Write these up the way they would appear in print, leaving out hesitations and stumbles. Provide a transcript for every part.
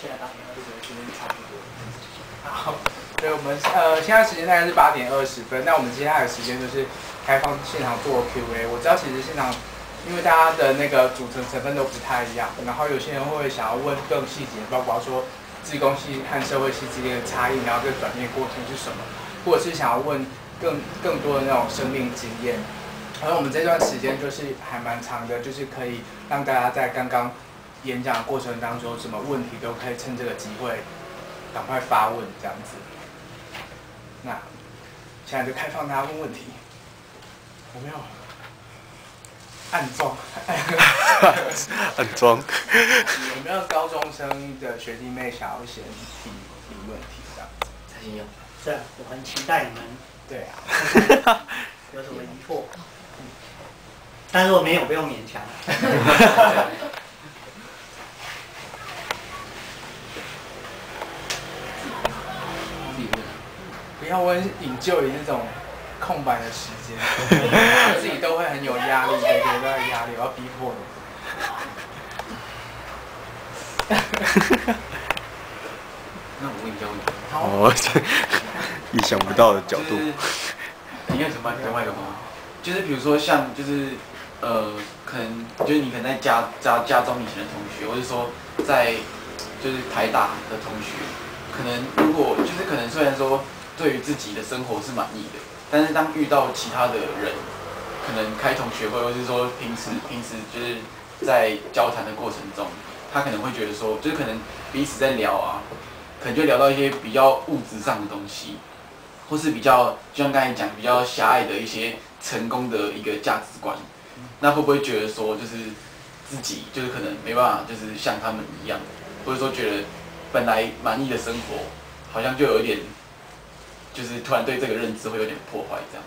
现在8点20分，今天差不多。 好，对，我们现在时间大概是8点20分，那我们接下来的时间就是开放现场做 Q&A。我知道其实现场因为大家的那个组成成分都不太一样，然后有些人会想要问更细节，包括说志工系和社会系之间的差异，然后这个转变过程是什么，或者是想要问更多的那种生命经验。而我们这段时间就是还蛮长的，就是可以让大家在刚刚演讲的过程当中，什么问题都可以趁这个机会赶快发问这样子。那现在就开放大家问问题。有没有？暗装。 暗装。 有没有高中生的学弟妹想要先提问题这样子？ 蔡先生，是啊，我很期待你们。 对啊。 有什么疑惑？但如果没有，不用勉强。 不要问引咎于那种空白的时间，自己都会很有压力，每个人都有压力，我要逼迫你。那我问一下问题。 好。 哦，意想不到的角度。 你看什么？另外一个吗？就是比如说像就是可能就是你可能在家中以前的同学，或者说在就是台大的同学，可能如果就是可能虽然说对于自己的生活是满意的，但是当遇到其他的人，可能开同学会，或是说平时就是在交谈的过程中，他可能会觉得说，就是可能彼此在聊啊，可能就聊到一些比较物质上的东西，或是比较就像刚才讲比较狭隘的一些成功的一个价值观，那会不会觉得说就是自己就是可能没办法就是像他们一样，或者说觉得本来满意的生活好像就有一点就是突然对这个认知会有点破坏这样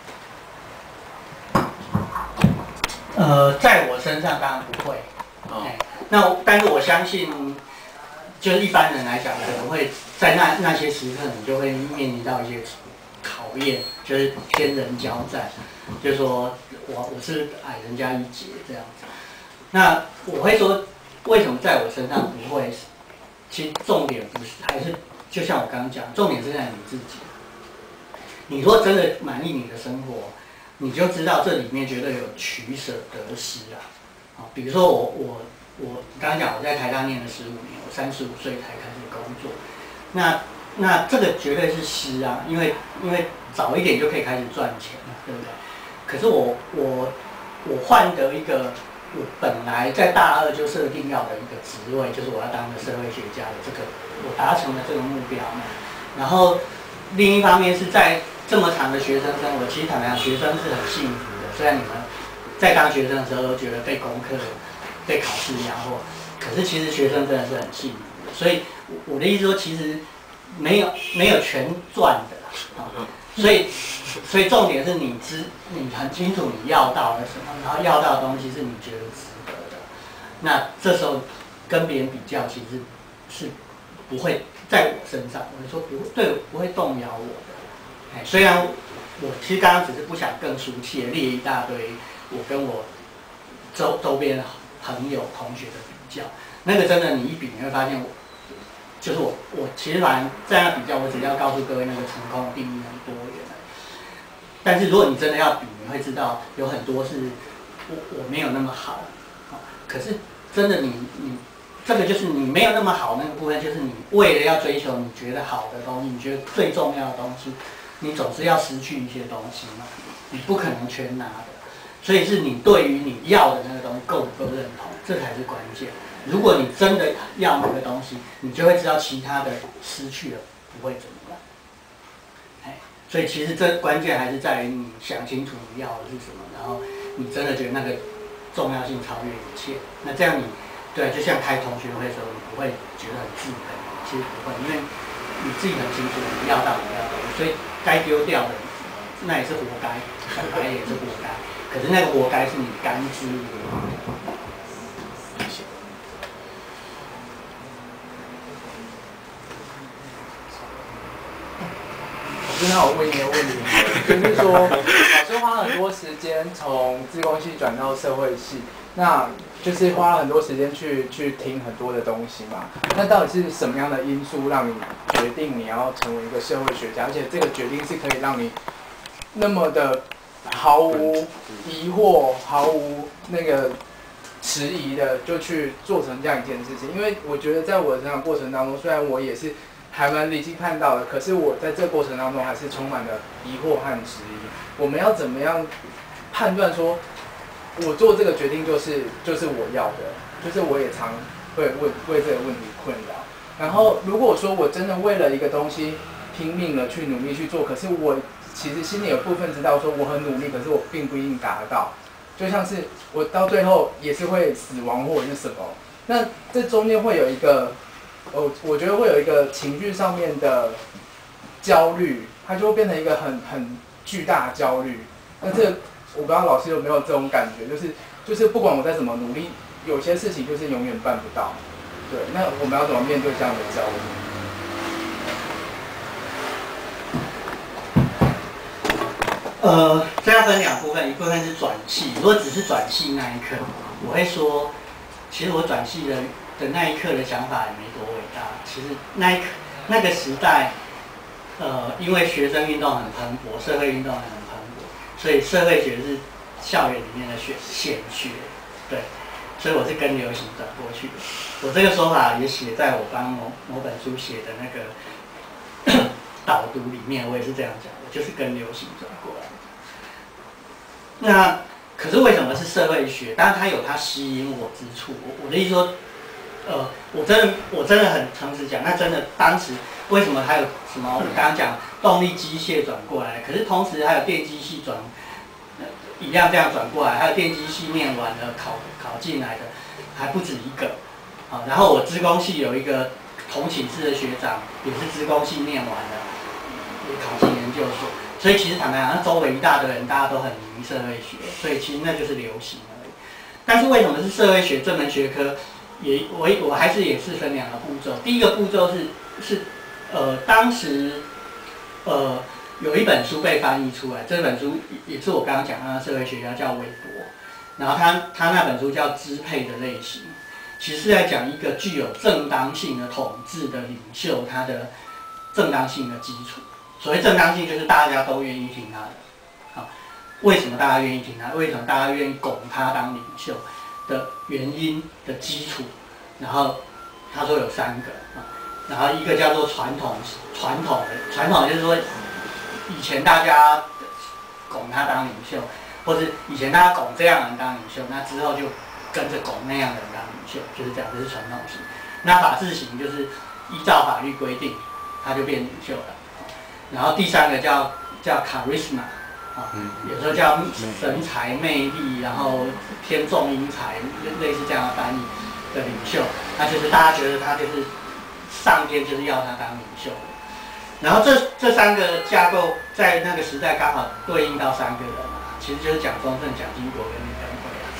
子？在我身上当然不会。但是我相信，就是一般人来讲，可能会在那些时刻，你就会面临到一些考验，就是天人交战，就是说我是矮人家一截这样子。那我会说，为什么在我身上不会？其实重点不是，还是就像我刚刚讲，重点是在你自己。你说真的满意你的生活，你就知道这里面绝对有取舍得失啊。比如说我刚刚讲我在台大念了15年，我35岁才开始工作，那这个绝对是失啊，因为早一点就可以开始赚钱了，对不对？可是我换得一个我本来在大2就设定要的一个职位，就是我要当个社会学家的这个，我达成了这个目标嘛。然后另一方面是在这么长的学生生活，其实坦白讲，学生是很幸福的。虽然你们在当学生的时候都觉得被功课、被考试压迫，可是其实学生真的是很幸福的。所以我的意思说，其实没有全赚的啦。所以重点是你很清楚你要到了什么，然后要到的东西是你觉得值得的。那这时候跟别人比较，其实是不会在我身上，我说不会动摇我的。虽然我其实刚刚只是不想更俗气的列一大堆我跟我周边朋友同学的比较，那个真的你一比你会发现就是我其实反正在那比较，我只要告诉各位那个成功的定义很多元。但是如果你真的要比，你会知道有很多是我没有那么好，可是真的你这个就是你没有那么好那个部分，就是你为了要追求你觉得好的东西，你觉得最重要的东西，你总是要失去一些东西嘛，你不可能全拿的，所以是你对于你要的那个东西够不够认同，这才是关键。如果你真的要那个东西，你就会知道其他的失去了不会怎么样。所以其实这关键还是在于你想清楚你要的是什么，然后你真的觉得那个重要性超越一切。那这样你对，就像开同学会的时候，你不会觉得很自卑，其实不会，因为你自己很清楚你要到你要的，所以该丢掉的那也是活该，本来也是活该。可是那个活该是你甘之如饴。 那我问你一个问题，就是说，老师花很多时间从资工系转到社会系， 那就是花了很多时间去听很多的东西嘛。那到底是什么样的因素让你决定你要成为一个社会学家？而且这个决定是可以让你那么的毫无疑惑、毫无那个迟疑的就去做成这样一件事情。因为我觉得在我的成长过程当中，虽然我也是还蛮离经叛道的，可是我在这个过程当中还是充满了疑惑和质疑。我们要怎么样判断说，我做这个决定就是我要的？就是我也常会为这个问题困扰。然后如果说我真的为了一个东西拼命的去努力去做，可是我其实心里有部分知道说我很努力，可是我并不一定达得到。就像是我到最后也是会死亡或者是什么，那这中间会有一个，我觉得会有一个情绪上面的焦虑，它就会变成一个很巨大的焦虑。那这个我不知道老师有没有这种感觉，就是不管我再怎么努力，有些事情就是永远办不到。对，那我们要怎么面对这样的焦虑？ 这要分2部分，一部分是转系。如果只是转系那一刻，我会说，其实我转系的那一刻的想法也没多伟大。其实那个时代，因为学生运动很蓬勃，社会运动也很蓬勃，所以社会学是校园里面的显学，对，所以我是跟流行转过去的。我这个说法也写在我帮某本书写的那个导读里面，我也是这样讲的，就是跟流行转过来。那可是为什么是社会学？当然它有它吸引我之处。我的意思说，我真的很诚实讲，那真的当时为什么还有什么？我刚刚讲动力机械转过来，可是同时还有电机系一样这样转过来，还有电机系念完了考进来的还不止一个。啊，然后我资工系有一个同寝室的学长，也是资工系念完的，也考进研究所。所以其实坦白讲，周围一大堆人，大家都很迷社会学，所以其实那就是流行而已。但是为什么是社会学这门学科？我还是也是分2个步骤。第一个步骤是当时有一本书被翻译出来，这本书也是我刚刚讲的社会学家叫韦伯，然后他那本书叫《支配的类型》，其实是在讲一个具有正当性的统治的领袖，他的正当性的基础。所谓正当性，就是大家都愿意听他的。好，为什么大家愿意听他？为什么大家愿意拱他当领袖的原因的基础？然后他说有3个啊，然后一个叫做传统就是说，以前大家拱他当领袖，或是以前大家拱这样的人当领袖，那之后就跟着拱那样的人当领袖，就是这样，这是传统型。那法治型就是依照法律规定，他就变领袖了。然后第3个叫 charisma， 啊，有时候叫神才魅力，然后天纵英才，类似这样的翻译的领袖，那就是大家觉得他就是上天就是要他当领袖的。然后这3个架构在那个时代刚好对应到3个人啊，其实就是蒋中正、蒋经国跟李登辉啊。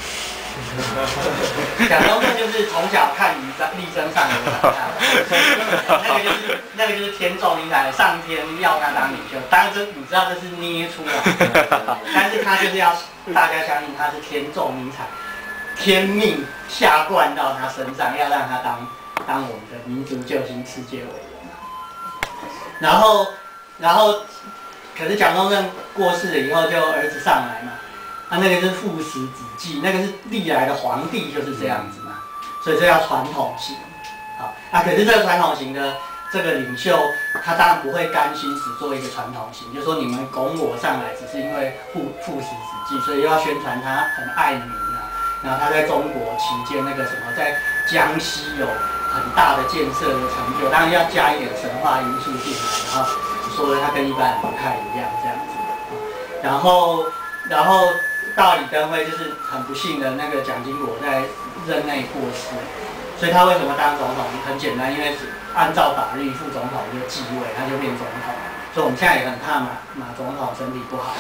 蒋中正就是从小看力争上游长大的，那个就是天纵英才，上天要他当领袖。当然你知道这是捏出来的，但是他就是要大家相信他是天纵英才，天命下灌到他身上，要让他当我们的民族救星、世界伟人。然后，可是蒋中正过世了以后，就儿子上来嘛。那个是父死子继，那个是历来的皇帝就是这样子嘛，所以这叫传统型。好，可是这个传统型的这个领袖，他当然不会甘心只做一个传统型，就说你们拱我上来，只是因为父死子继，所以要宣传他很爱民啊。然后他在中国期间那个什么，在江西有很大的建设的成就，当然要加一点神话因素进来，然后说他跟一般人不太一样这样子。然后到李登辉就是很不幸的那个蒋经国在任内过世，所以他为什么当总统？很简单，因为按照法律，副总统就继位，他就变总统。所以我们现在也很怕马总统身体不好。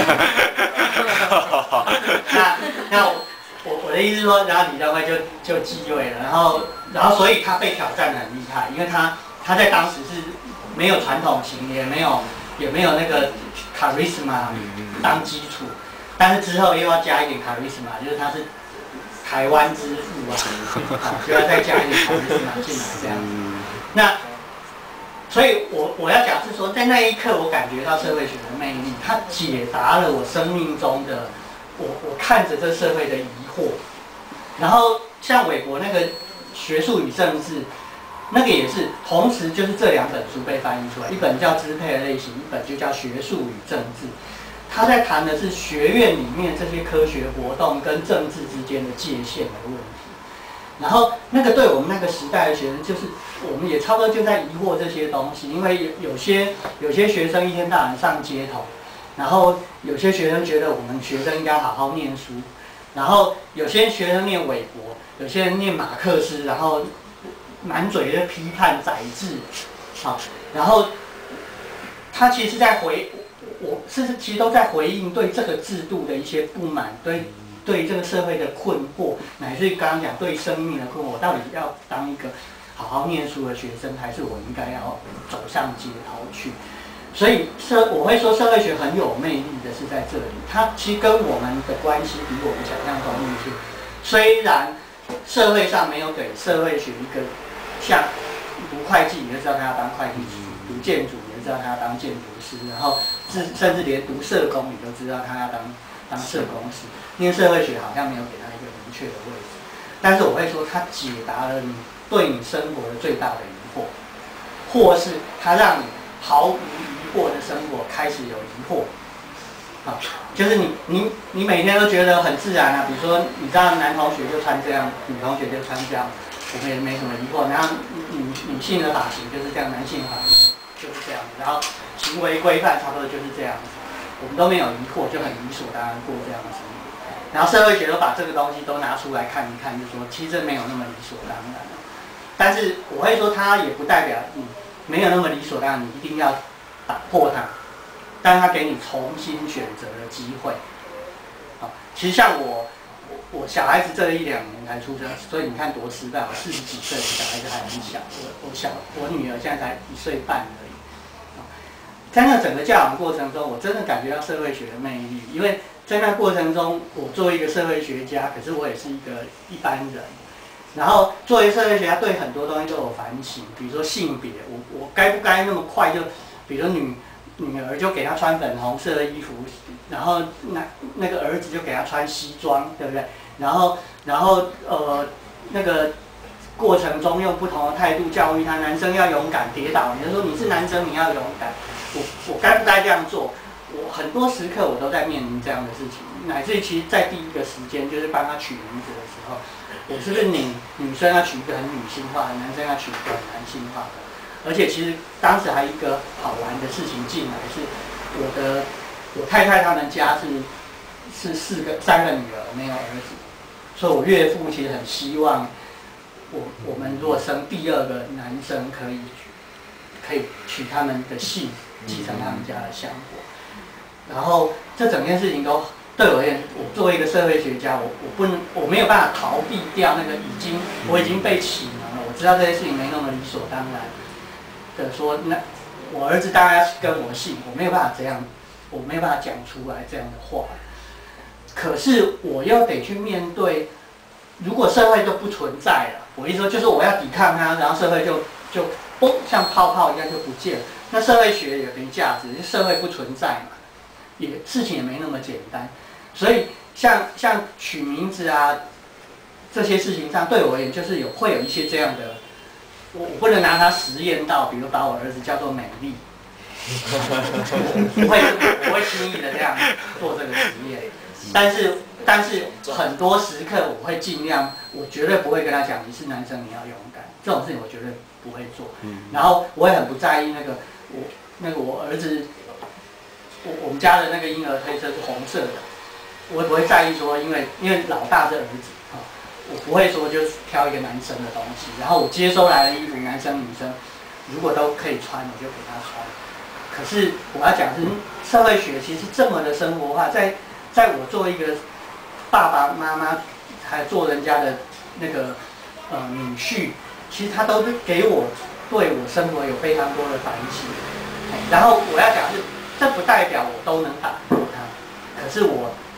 那我的意思是说，然后李登辉就继位了，然后所以他被挑战得很厉害，因为他在当时是没有传统型，也没有那个 charisma 当基础。但是之后又要加一点 charisma，就是他是台湾之父啊，就要再加一点台湾之父进来这样子。那所以我要讲是说，在那一刻我感觉到社会学的魅力，它解答了我生命中的我看着这社会的疑惑。然后像韦伯那个《学术与政治》，那个也是同时就是这2本书被翻译出来，一本叫《支配的类型》，一本就叫《学术与政治》。他在谈的是学院里面这些科学活动跟政治之间的界限的问题。然后那个对我们那个时代的学生，就是我们也差不多就在疑惑这些东西，因为有些学生一天到晚上街头，然后有些学生觉得我们学生应该好好念书，然后有些学生念韦伯，有些人念马克思，然后满嘴的批判宰制，好，然后他其实在其实都在回应对这个制度的一些不满，对这个社会的困惑，乃至于刚刚讲对生命的困惑，我到底要当一个好好念书的学生，还是我应该要走上街头去？所以我会说社会学很有魅力的是在这里，它其实跟我们的关系比我们想象中密切。虽然社会上没有给社会学一个像读会计你就知道他要当会计师，读建筑你就知道他要当建筑师，然后甚至连读社工你都知道他要当社工师。因为社会学好像没有给他一个明确的位置，但是我会说它解答了你对你生活的最大的疑惑，或是它让你毫无疑惑的生活开始有疑惑。啊，就是你每天都觉得很自然啊，比如说你知道男同学就穿这样，女同学就穿这样，我们也没什么疑惑。然后女性的发型就是这样，男性的发型就是这样，然后行为规范差不多就是这样子，我们都没有疑惑，就很理所当然过这样的生活。然后社会学都把这个东西都拿出来看一看，就说其实这没有那么理所当然。但是我会说，它也不代表你没有那么理所当然，你一定要打破它。但是它给你重新选择的机会。好，其实像我小孩子这1-2年才出生，所以你看多失败。我40几岁，小孩子还很小，我女儿现在才1岁半而已。在那整个教养过程中，我真的感觉到社会学的魅力，因为在那过程中，我作为一个社会学家，可是我也是一个一般人。然后作为社会学家，对很多东西都有反省，比如说性别，我该不该那么快就，比如说女儿就给她穿粉红色的衣服，然后那个儿子就给她穿西装，对不对？然后那个过程中用不同的态度教育他，男生要勇敢，跌倒，你就说你是男生，你要勇敢。我该不该这样做？我很多时刻我都在面临这样的事情，乃至于其实在第一个时间就是帮他取名字的时候，我是不是女生要取一个很女性化的，男生要取一个很男性化的？而且其实当时还一个好玩的事情进来，是我太太他们家是3个女儿没有儿子，所以我岳父其实很希望我们如果生第2个男生可以取他们的姓，继承他们家的香火。然后这整件事情都对我而言，我作为一个社会学家，我没有办法逃避掉那个我已经被启蒙了，我知道这些事情没那么理所当然的说，那我儿子当然要跟我姓，我没有办法这样，我没有办法讲出来这样的话。可是我又得去面对，如果社会就不存在了，我意思说就是我要抵抗它，然后社会就嘣像泡泡一样就不见了。那社会学也没价值，社会不存在嘛。事情也没那么简单，所以像取名字啊这些事情上，对我而言就是会有一些这样的，我不能拿它实验到，比如把我儿子叫做美丽，我会轻易的这样做这个实验，但是很多时刻我会尽量，我绝对不会跟他讲你是男生你要勇敢，这种事情我绝对不会做，然后我也很不在意我儿子。我们家的那个婴儿推车是红色的，我不会在意说，因为老大是儿子啊，我不会说就挑一个男生的东西，然后我接收来的衣服，男生女生如果都可以穿，我就给他穿。可是我要讲是社会学其实这么的生活化，在我作为一个爸爸妈妈，还做人家的那个女婿，其实他都给我对我生活有非常多的反省。然后我要讲是。这不代表我都能打破它，可是我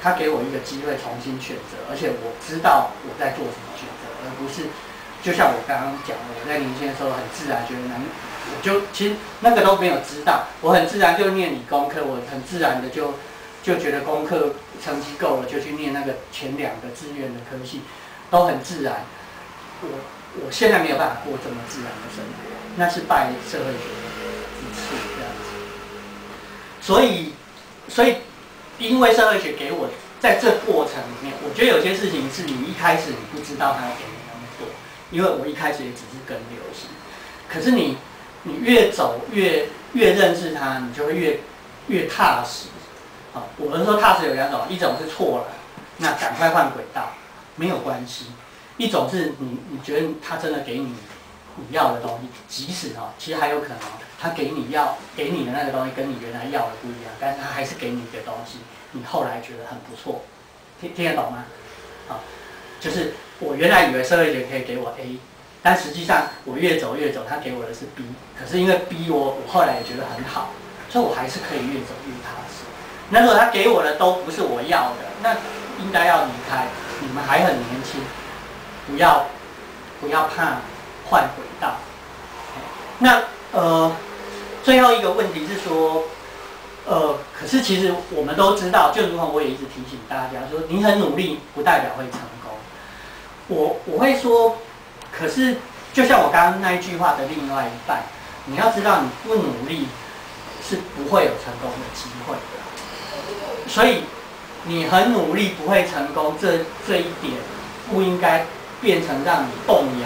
他给我一个机会重新选择，而且我知道我在做什么选择，而不是就像我刚刚讲的，我在年轻的时候很自然觉得我就其实那个都没有知道，我很自然就念理工科，我很自然的就觉得功课成绩够了，就去念那个前2个志愿的科系，都很自然。我现在没有办法过这么自然的生活，那是拜社会学一次这样子。所以因为社会学给我在这过程里面，我觉得有些事情是你一开始你不知道它要给你那么多，因为我一开始也只是跟流行，可是你越走越认识它，你就会越踏实。好，我是说踏实有2种，一种是错了，那赶快换轨道，没有关系；一种是你觉得他真的给你要的东西，即使其实还有可能他给你的那个东西跟你原来要的不一样，但是他还是给你一个东西，你后来觉得很不错，听得懂吗？好，就是我原来以为社会学可以给我 A， 但实际上我越走，他给我的是 B， 可是因为 B 我后来也觉得很好，所以我还是可以越走越踏实。那如果他给我的都不是我要的，那应该要离开。你们还很年轻，不要怕换轨道。那最后一个问题是说，可是其实我们都知道，就如同我也一直提醒大家说，你很努力不代表会成功。我会说，可是就像我刚刚那一句话的另外一半，你要知道你不努力是不会有成功的机会的。所以你很努力不会成功，这一点不应该变成让你动摇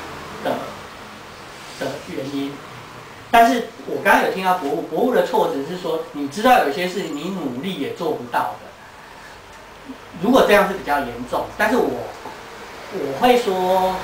的原因。但是我刚刚有听到博物的措辞是说，你知道有些事情你努力也做不到的。如果这样是比较严重，但是我会说，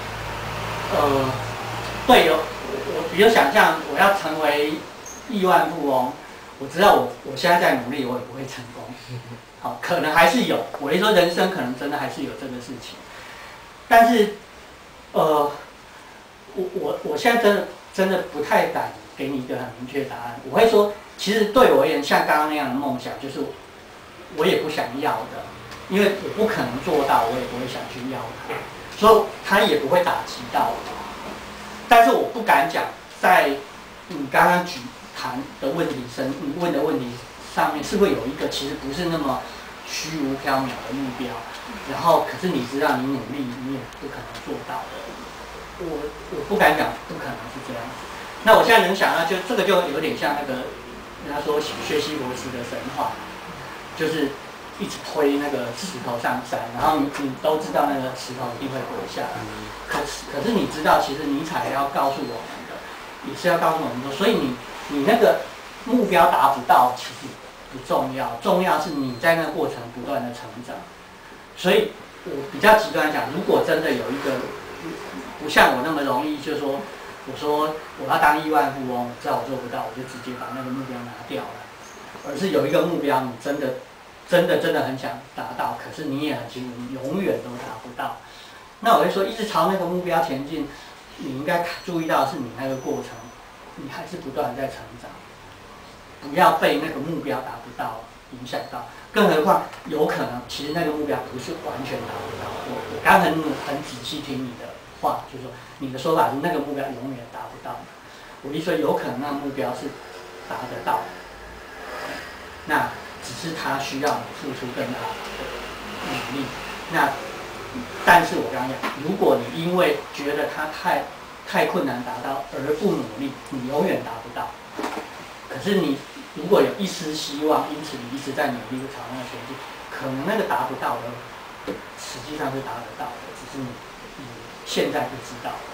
对，我比如想象我要成为亿万富翁。我知道我现在在努力，我也不会成功。好，可能还是有。我一说人生可能真的还是有这个事情，但是，我现在真的不太敢给你一个很明确的答案。我会说，其实对我而言，像刚刚那样的梦想，就是我也不想要的，因为我不可能做到，我也不会想去要它，所以它也不会打击到我。但是我不敢讲，在你刚刚谈的问题你问的问题上面，是会有一个其实不是那么虚无缥缈的目标，然后可是你知道你努力你也不可能做到的。我不敢讲不可能是这样子。那我现在能想到，就这个就有点像那个人家说薛西弗斯的神话，就是一直推那个石头上山，然后你都知道那个石头一定会滚下来，可是你知道，其实尼采要告诉我们的，也是要告诉我们说，所以你那个目标达不到，其实不重要，重要是你在那个过程不断的成长。所以我比较极端来讲，如果真的有一个不像我那么容易，就是说我说我要当亿万富翁，知道我做不到，我就直接把那个目标拿掉了，而是有一个目标，你真的很想达到，可是你也很清楚，你永远都达不到。那我会说，一直朝那个目标前进，你应该注意到是你那个过程，你还是不断在成长，不要被那个目标达不到影响到。更何况有可能，其实那个目标不是完全达不到。我刚很仔细听你的话，就是说你的说法是那个目标永远达不到。我一说有可能那个目标是达得到，那只是他需要你付出更大的努力。那但是我刚刚讲，如果你因为觉得它太困难达到而不努力，你永远达不到。可是你如果有一丝希望，因此你一直在努力朝那个前进，可能那个达不到的，实际上是达得到的，只是你现在不知道。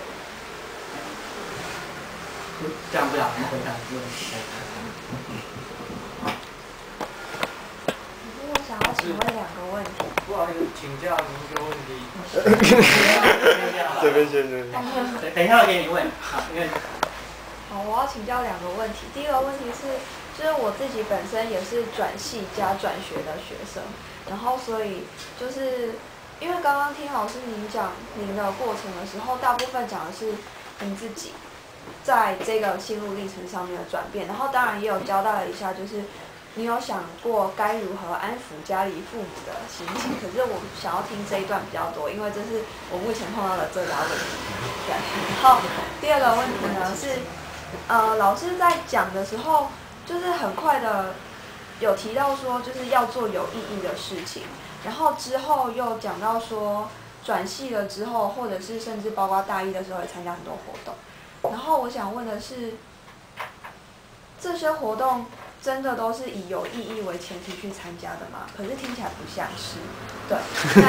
这样不好，我们回答这个问题。 我想要请问2个问题。 不好意思，请教您一个问题。 这边先生。 等一下我给你问，好，因为。 好，我要请教2个问题。第一个问题是，就是我自己本身也是转系加转学的学生，然后所以就是因为刚刚听老师您讲您的过程的时候，大部分讲的是您自己在这个心路历程上面的转变，然后当然也有交代了一下，就是你有想过该如何安抚家里父母的心情？可是我想要听这一段比较多，因为这是我目前碰到的最大问题。对，然后第二个问题呢是，老师在讲的时候，就是很快的有提到说，就是要做有意义的事情，然后之后又讲到说，转系了之后，或者是甚至包括大一的时候也参加很多活动。然后我想问的是，这些活动真的都是以有意义为前提去参加的吗？可是听起来不像是。对。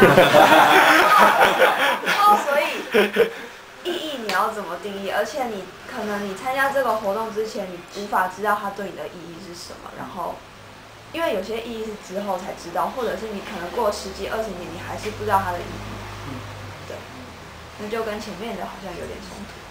然后所以意义你要怎么定义？而且你可能你参加这个活动之前，你无法知道它对你的意义是什么。然后，因为有些意义是之后才知道，或者是你可能过10几20年，你还是不知道它的意义。对。那就跟前面的好像有点冲突。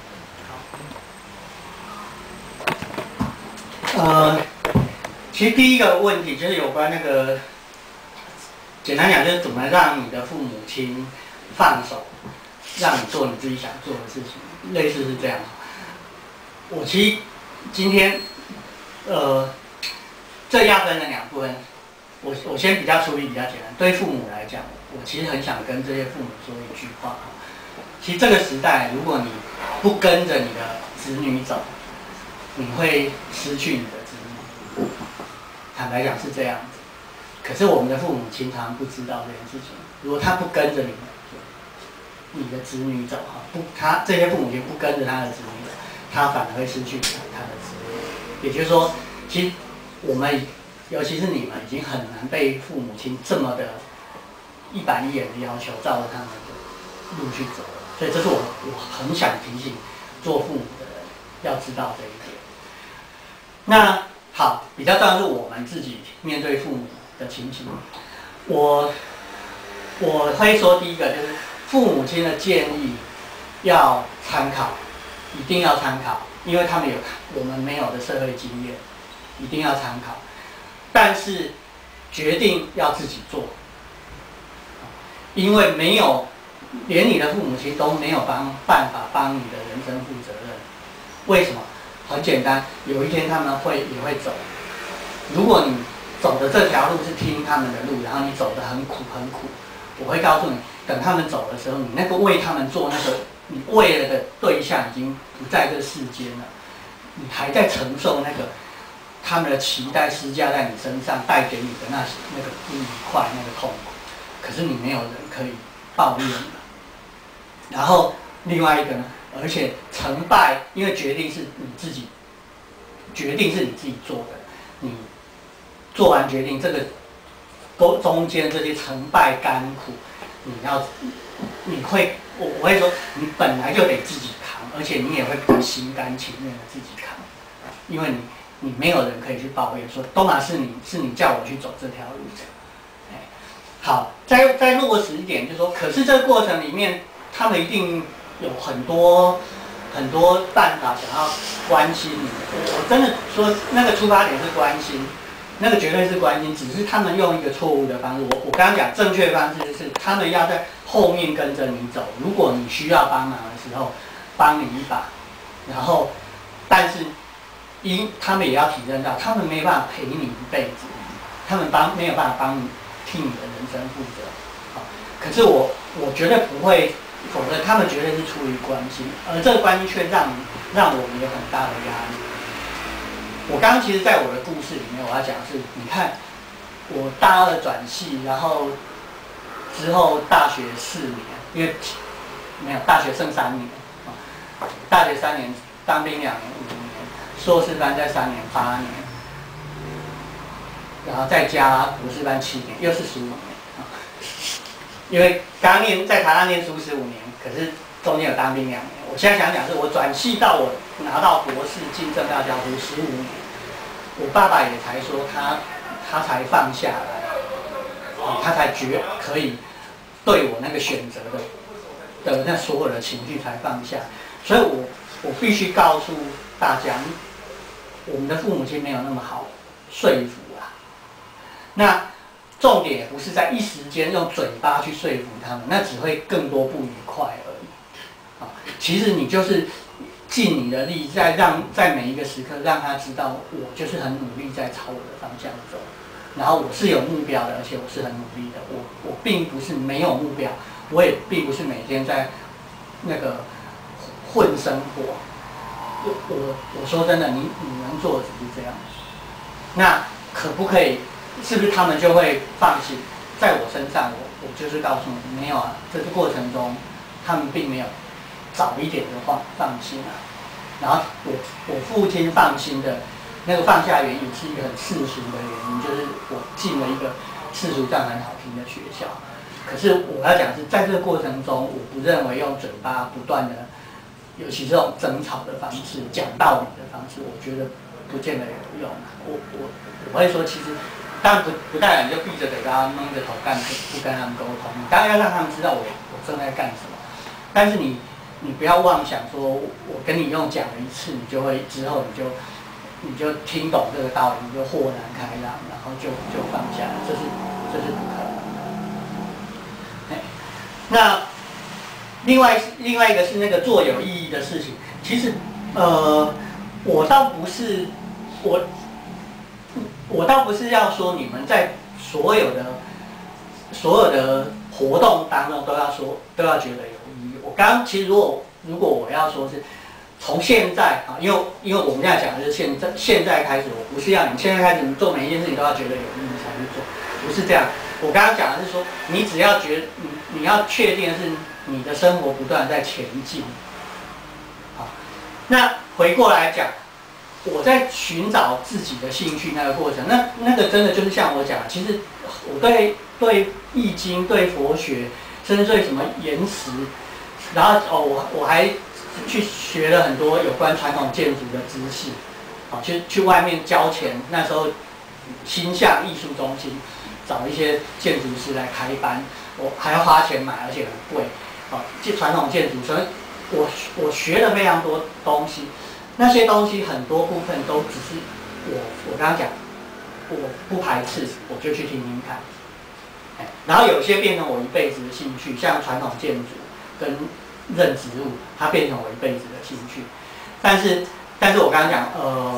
其实第一个问题就是有关那个，简单讲就是怎么让你的父母亲放手，让你做你自己想做的事情，类似是这样。我其实今天，这要分成2部分。我先比较处理比较简单。对父母来讲，我其实很想跟这些父母说一句话。其实这个时代，如果你不跟着你的子女走，你会失去你的子女。坦白讲是这样子。可是我们的父母经常不知道这件事情。如果他不跟着你的子女走哈，他这些父母亲不跟着他的子女走，他反而会失去他的子女。也就是说，其实我们，尤其是你们，已经很难被父母亲这么的一板一眼的要求，照着他们的路去走。所以这是我很想提醒做父母的人要知道这一点。那好，比较重要是我们自己面对父母的情形。我会说第一个就是父母亲的建议要参考，一定要参考，因为他们有我们没有的社会经验，一定要参考。但是决定要自己做，因为连你的父母亲都没有办法帮你的人生负责任。为什么？很简单，有一天他们也会走。如果你走的这条路是听他们的路，然后你走得很苦很苦，我会告诉你，等他们走的时候，你那个为他们做那个你为了的对象已经不在这世间了，你还在承受那个他们的期待施加在你身上，带给你的那个不愉快、那个痛苦。可是你没有人可以抱怨了。然后另外一个呢，而且成败，因为决定是你自己做的，你做完决定，这个中间这些成败甘苦，我会说，你本来就得自己扛，而且你也会比较心甘情愿的自己扛，因为你没有人可以去抱怨说，都嘛是你叫我去走这条路的。好，再落实一点，就是说，可是这个过程里面，他们一定有很多办法想要关心你。我真的说，那个出发点是关心，那个绝对是关心，只是他们用一个错误的方式。我刚刚讲正确的方式就是，他们要在后面跟着你走。如果你需要帮忙的时候，帮你一把，然后，但是他们也要体认到，他们没办法陪你一辈子，他们没有办法帮你替你的人生负责。好，可是我绝对不会否认，他们绝对是出于关心，而这个关心却让我们有很大的压力。我刚刚其实在我的故事里面，我要讲的是，你看我大2转系，然后之后大学4年，因为没有大学剩3年，大学3年，当兵2年5年，硕士班再3年8年，然后再加博士班7年，又是15年。因为刚在台大念书15年，可是中间有当兵2年。我现在想讲是我转系到我拿到博士进政大教书15年，我爸爸也才说他才放下来，他才可以对我那个选择的那所有的情绪才放下。所以我必须告诉大家，我们的父母亲没有那么好说服啦。那重点也不是在一时间用嘴巴去说服他们，那只会更多不愉快而已。其实你就是尽你的力，在每一个时刻让他知道，我就是很努力在朝我的方向走，然后我是有目标的，而且我是很努力的。我并不是没有目标，我也并不是每天在那个混生活。我说真的，你能做的只是这样。那可不可以？是不是他们就会放弃？在我身上，我就是告诉你，没有啊。这个过程中，他们并没有早一点的放心啊。然后我父亲放心的那个放下原因是一个很世俗的原因，就是我进了一个世俗上很好听的学校。可是我要讲是在这个过程中，我不认为用嘴巴不断的，尤其这种争吵的方式、讲道理的方式，我觉得不见得有用啊。我会说，其实当然不代表你就闭着嘴巴蒙着头不跟他们沟通，你当然要让他们知道我正在干什么。但是你不要妄想说，我跟你用讲了一次，你就会之后你就听懂这个道理，你就豁然开朗，然后就放下了，这是不可能的。那另外一个是那个做有意义的事情，其实我倒不是要说你们在所有的活动当中都要觉得有意义。我刚刚其实如果我要说是从现在啊，因为我们现在讲的是现在开始，我不是要你们现在开始做每一件事情都要觉得有意义才去做，不是这样。我刚刚讲的是说，你只要你要确定的是你的生活不断在前进。好，那回过来讲，我在寻找自己的兴趣那个过程，那个真的就是像我讲，其实我对易经、对佛学，甚至对什么岩石，然后我还去学了很多有关传统建筑的知识，好，去外面交钱，那时候新向艺术中心找一些建筑师来开班，我还要花钱买，而且很贵，好，传统建筑，所以我学了非常多东西。那些东西很多部分都只是我刚刚讲，我不排斥，我就去听听看。然后有些变成我一辈子的兴趣，像传统建筑跟认植物，它变成我一辈子的兴趣。但是我刚刚讲，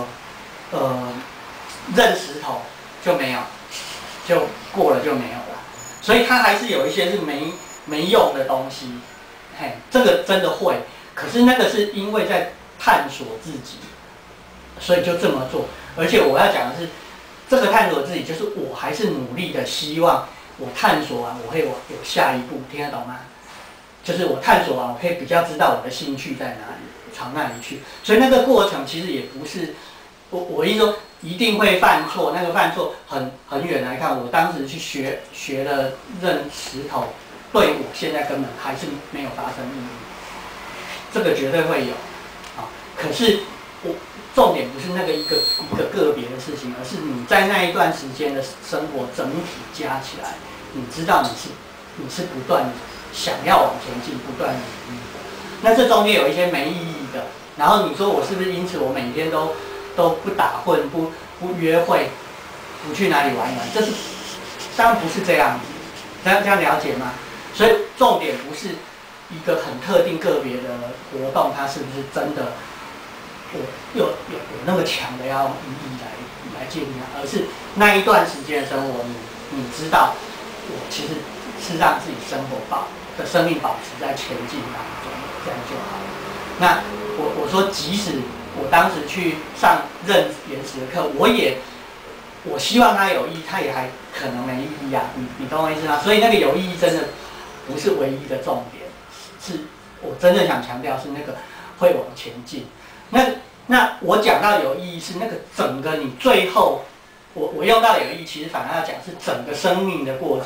认石头就没有，就过了就没有了。所以它还是有一些是没用的东西。这个真的会，可是那个是因为在探索自己，所以就这么做。而且我要讲的是，这个探索自己，就是我还是努力的，希望我探索完，我会有下一步，听得懂吗？就是我探索完，我可以比较知道我的兴趣在哪里，朝那里去。所以那个过程其实也不是我一说一定会犯错，那个犯错很远来看，我当时去学了认石头，对我现在根本还是没有发生意义。这个绝对会有。可是重点不是那个一个个别的事情，而是你在那一段时间的生活整体加起来，你知道你是不断想要往前进，不断努力的。那这中间有一些没意义的，然后你说我是不是因此我每天都不打混，不约会，不去哪里玩，这是当然不是这样子，这样了解吗？所以重点不是一个很特定个别的活动，它是不是真的我有那么强的要意义来建立它，而是那一段时间的生活，你知道，我其实是让自己生命保持在前进当中，这样就好了。那我说，即使我当时去上认岩石的课，我希望它有意义，它也还可能没意义啊。你懂我意思吗？所以那个有意义真的不是唯一的重点，是我真正想强调是那个会往前进。那我讲到有意义是那个整个你最后，我用到有意义，其实反而要讲是整个生命的过程。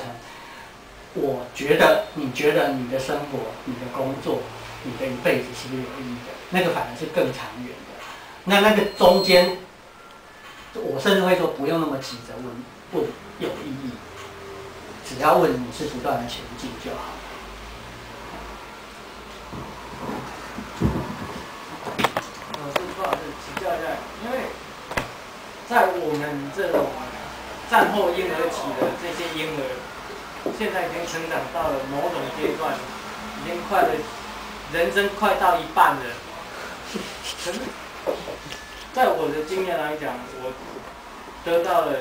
你觉得你的生活、你的工作、你的一辈子是不是有意义的？那个反而是更长远的。那个中间，我甚至会说不用那么急着问有意义，只要问你是不断的前进就好。 请教一下，因为在我们这种战后婴儿期的这些婴儿，现在已经成长到了某种阶段，已经人生快到一半了。 可是，在我的经验来讲，我得到了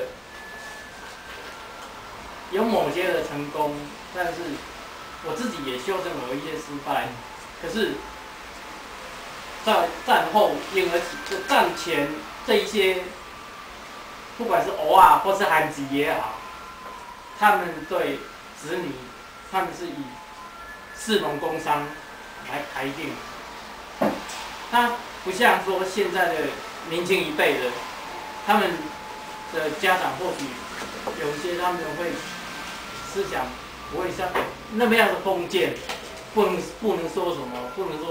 有某些的成功，但是我自己也修正了一些失败。可是，在战后婴儿期、战前这一些，不管是偶尔或是韩籍也好，他们对子女，他们是以士农工商来排定。他不像说现在的年轻一辈的，他们的家长或许有一些他们会思想不会像那么样的封建，不能说什么，不能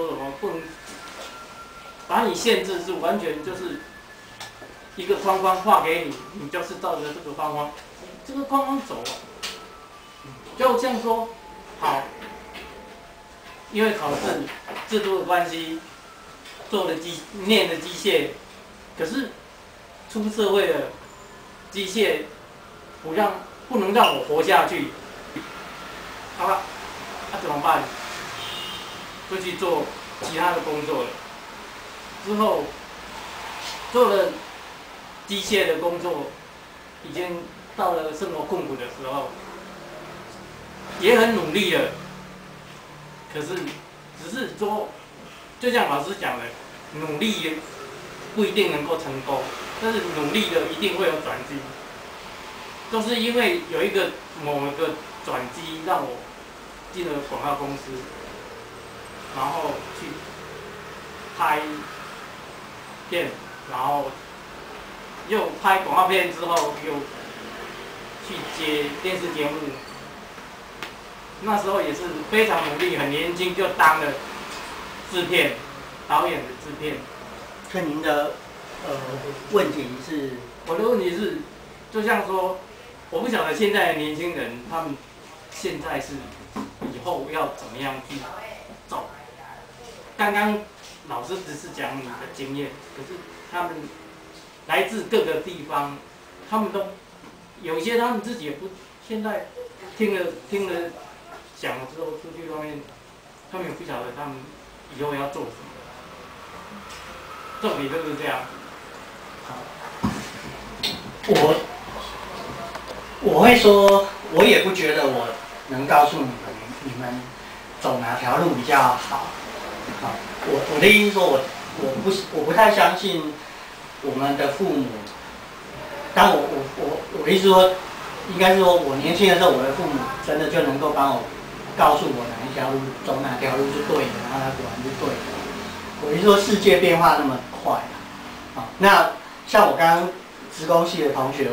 把你限制住，完全就是一个框框画给你，你就是照着这个框框走。就这样说，好，因为考试制度的关系，念的机械，可是出社会了，机械不能让我活下去，好吧，那怎么办？就去做其他的工作了。之后做了机械的工作，已经到了生活困苦的时候，也很努力了。可是只是说，就像老师讲的，努力不一定能够成功，但是努力的一定会有转机。都是因为有某一个转机，让我进了广告公司，然后去拍片，然后又拍广告片之后，又去接电视节目。那时候也是非常努力，很年轻就当了制片导演的制片。 所以您的问题是？ 我的问题是，就像说，我不晓得现在的年轻人他们现在是以后要怎么样去走。刚刚老师只是讲你的经验，可是他们来自各个地方，他们都有一些他们自己也不，现在听了讲了之后出去外面，他们也不晓得他们以后要做什么。重点就是这样。 我会说，我也不觉得我能告诉你们走哪条路比较好。好，我的意思是说，我不太相信我们的父母。当我的意思说，应该是说我年轻的时候，我的父母真的就能够帮我告诉我哪一条路走哪条路是对的，然后它果然是对的。我的意思说，世界变化那么快啊。好，那像我刚刚职工系的同学，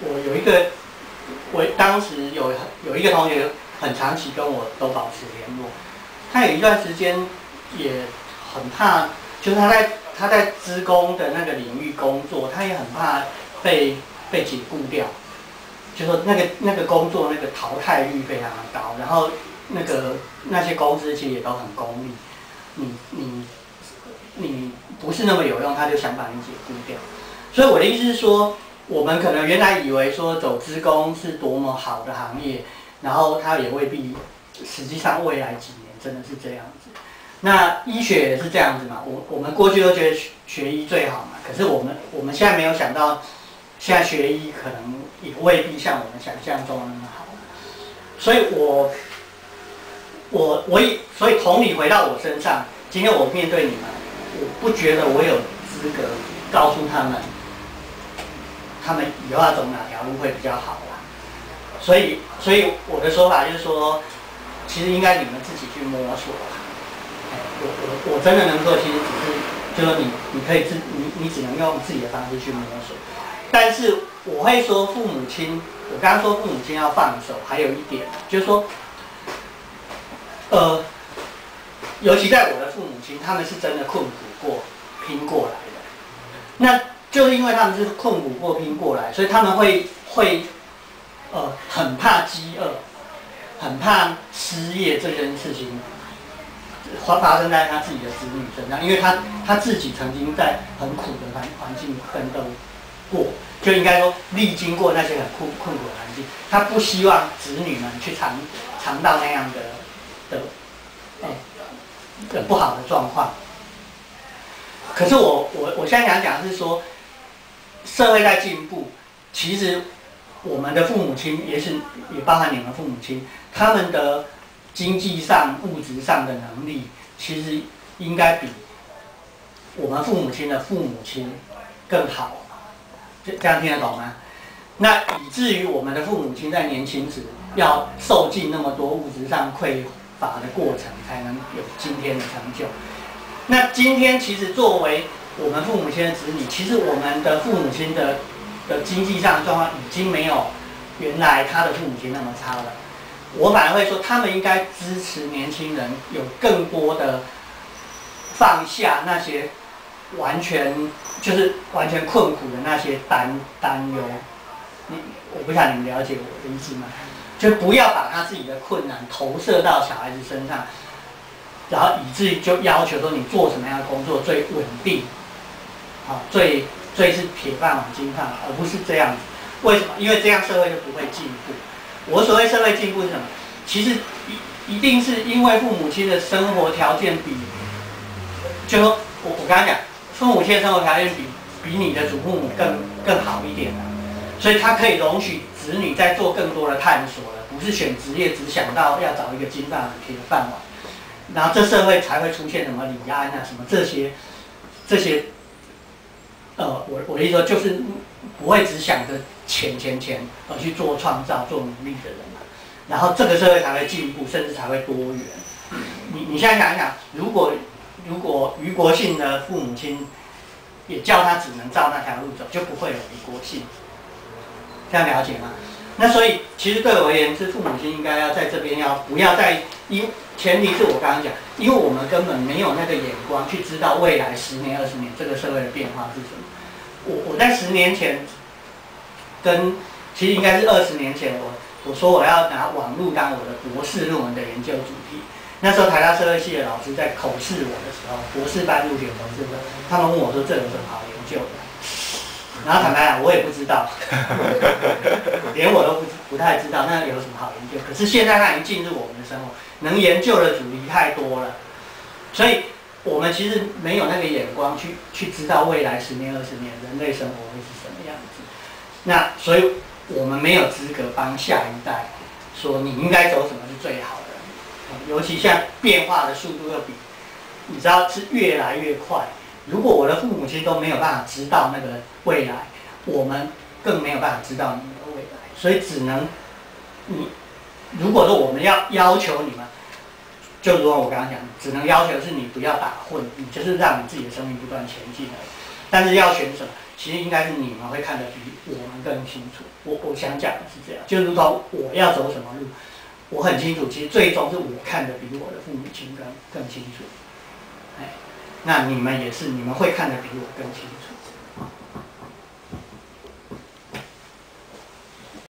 我当时有一个同学很长期跟我都保持联络，他有一段时间也很怕，就是他在职工的那个领域工作，他也很怕被解雇掉，就说那个工作那个淘汰率非常的高，然后那些公司其实也都很功利，你不是那么有用，他就想把你解雇掉。所以我的意思是说，我们可能原来以为说走职工是多么好的行业，然后它也未必，实际上未来几年真的是这样子。那医学也是这样子嘛，我们过去都觉得学医最好嘛，可是我们现在没有想到，现在学医可能也未必像我们想象中的那么好。所以所以同理回到我身上，今天我面对你们，我不觉得我有资格告诉他们以后要走哪条路会比较好啦。所以我的说法就是说，其实应该你们自己去摸索啦。我真的能做，其实只是就是说你可以你只能用自己的方式去摸索。但是我会说父母亲，我刚刚说父母亲要放手，还有一点就是说，尤其在我的父母亲，他们是真的困苦过、拼过来的。那就是因为他们是困苦过、拼过来，所以他们会很怕饥饿，很怕失业这件事情发生在他自己的子女身上，因为他自己曾经在很苦的环境奋斗过，就应该说历经过那些很困苦的环境，他不希望子女们去尝到那样的不好的状况。 可是我现在想讲的是说，社会在进步，其实我们的父母亲，也包含你们父母亲，他们的经济上、物质上的能力，其实应该比我们父母亲的父母亲更好。这样听得懂吗？那以至于我们的父母亲在年轻时要受尽那么多物质上匮乏的过程，才能有今天的成就。那今天其实作为我们父母亲的子女，其实我们的父母亲的经济上的状况已经没有原来他的父母亲那么差了。我反而会说，他们应该支持年轻人有更多的放下那些完全困苦的那些担忧。我不晓得你们了解我的意思吗？就不要把他自己的困难投射到小孩子身上，然后以至于就要求说你做什么样的工作最稳定，最是铁饭碗金饭碗，而不是这样子。为什么？因为这样社会就不会进步。我所谓社会进步是什么？其实一定是因为父母亲的生活条件就说我刚才讲，父母亲的生活条件比你的祖父母更好一点所以他可以容许子女在做更多的探索了，不是选职业只想到要找一个金饭碗铁饭碗，然后这社会才会出现什么李安什么这些，我的意思说就是不会只想着钱而去做创造做努力的人然后这个社会才会进步，甚至才会多元。你现在想一想，如果余国信的父母亲也叫他只能照那条路走，就不会有余国信。这样了解吗？那所以其实对我而言，是父母亲应该要在这边不要再前提是我刚刚讲，因为我们根本没有那个眼光去知道未来10年、20年这个社会的变化是什么。我在10年前其实应该是20年前，我说我要拿网络当我的博士论文的研究主题。那时候台大社会系的老师在口试我的时候，博士班入学口试的时候，他们问我说这有什么好研究的？然后坦白讲，我也不知道，连我都不太知道那有什么好研究。可是现在它已经进入我们的生活，能研究的主题太多了，所以我们其实没有那个眼光去知道未来10年、20年人类生活会是什么样子。那所以我们没有资格帮下一代说你应该走什么是最好的，尤其现在变化的速度又比你知道是越来越快。如果我的父母亲都没有办法知道那个未来，我们更没有办法知道你们的未来。所以只能如果说我们要求你们，就如同我刚刚讲，只能要求是你不要打混，你就是让你自己的生命不断前进而已。但是要选什么，其实应该是你们会看得比我们更清楚。我想讲的是这样，就如同我要走什么路，我很清楚，其实最终是我看得比我的父母亲更清楚。那你们也是，你们会看得比我更清楚。